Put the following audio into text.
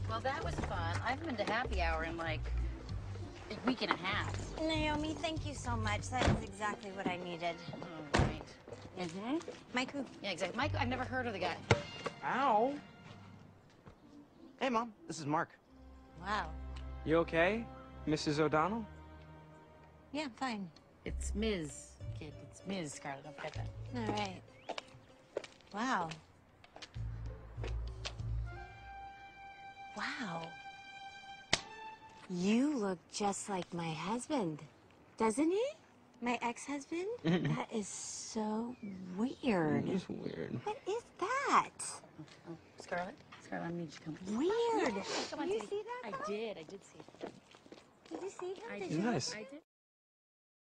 Well, that was fun. I haven't been to happy hour in like a week and a half. Naomi, thank you so much. That is exactly what I needed. Oh, right. Mm-hmm. Mike who? Yeah, exactly. Mike, I've never heard of the guy. Ow. Hey, Mom. This is Mark. Wow. You okay, Mrs. O'Donnell? Yeah, fine. It's Ms. Kid. It's Ms. Scarlett. Don't forget that. All right. Wow. Wow. You look just like my husband, doesn't he? My ex-husband? That is so weird. It's weird. What is that? Oh, Scarlett? Scarlett, I need you to come. Weird. Come on, Did you Teddy. see that? I did see it. Did you see him? I Did did. you? Nice. I did.